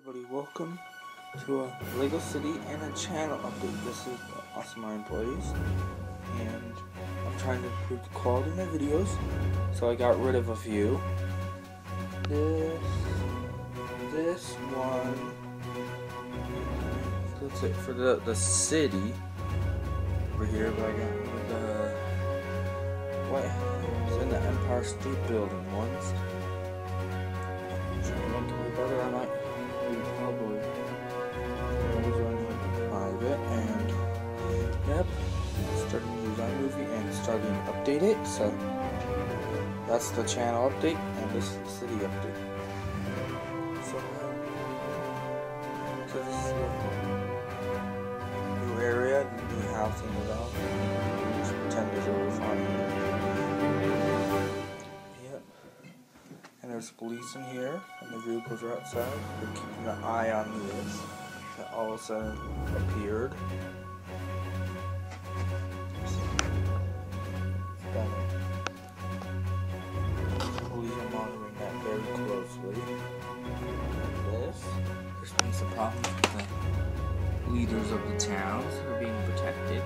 everybody, welcome to a LEGO City and a channel update. This is Awesome Employees, and I'm trying to improve the quality of my videos, so I got rid of a few. This one, that's it for the city over here, but I got rid of the White House and the Empire State Building ones. Better, I might probably private, and yep, starting to use iMovie and starting to update it. So that's the channel update, and this is the city update. So this is the new area, new housing development. Just pretend there's a roof on it. And there's police in here, and the vehicles are outside. We're keeping an eye on this. That all of a sudden appeared. Police are monitoring that very closely. There's been some problems with the leaders of the towns who are being protected.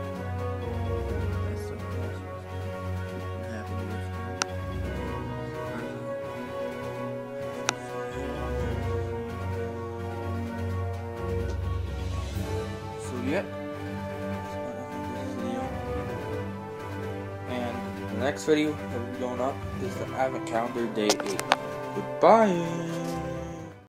Yep. And the next video that will be going up is the Advent Calendar Day 8. Goodbye.